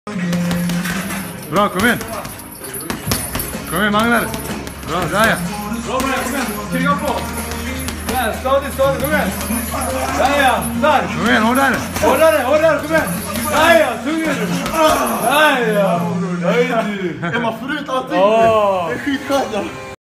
Bra, kom igen. Kom igen, Magnar. Bra, där ja. Bra, kom igen. Trycka på. Där, stadigt, kom igen. Där ja, där. Kom igen, hårdare. Hårdare, kom igen. Där ja, tungare. Där ja. Är man förut allting? Det är skitskönt.